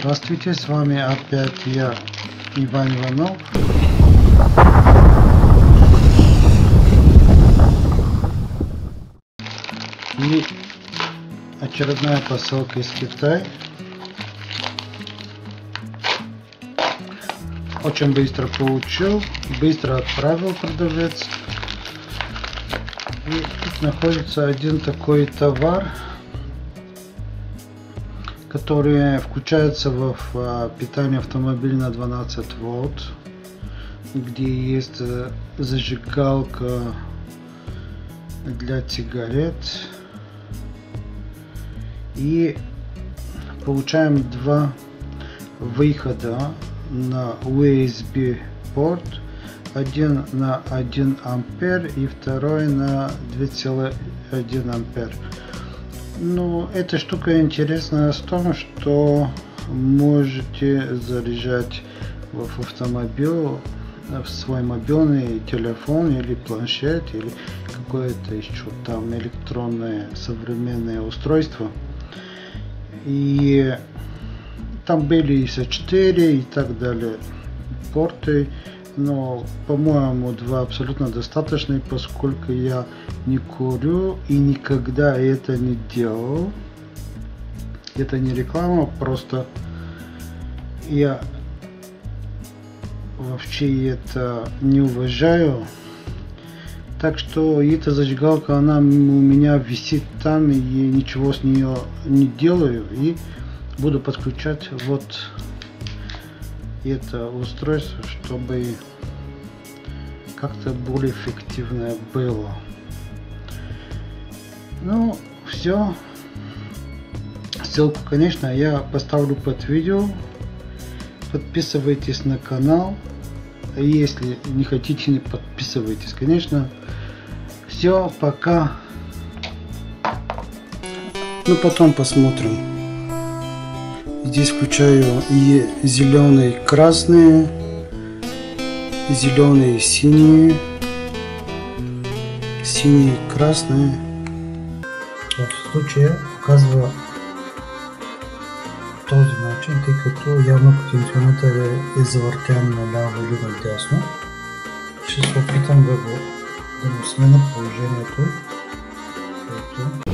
Здравствуйте, с вами опять я, Иван Иванов. И очередная посылка из Китая. Очень быстро получил, быстро отправил продавец. И тут находится один такой товар, который включается в питание автомобиля на 12 вольт, где есть зажигалка для сигарет, и получаем два выхода на USB порт, один на 1 ампер и второй на 2,1 ампер. Ну, эта штука интересная в том, что можете заряжать в автомобиль, в свой мобильный телефон или планшет, или какое-то еще там электронное современное устройство. И там были ISA4 и так далее порты, но, по-моему, два абсолютно достаточно, поскольку я не курю и никогда это не делал. Это не реклама, просто я вообще это не уважаю. Так что эта зажигалка, она у меня висит там, и я ничего с нее не делаю, и буду подключать вот это устройство, чтобы как-то более эффективно было. Ну, все. Ссылку, конечно, я поставлю под видео. Подписывайтесь на канал. Если не хотите, не подписывайтесь, конечно. Все, пока. Ну, потом посмотрим. Здесь включаю и зеленый, красный, зеленый, синий, синий, красный. Вот в случае показываю този начин, тъй като явно потенциометър е завъртян наляво или надясно. Ще се опитам да му смена положението.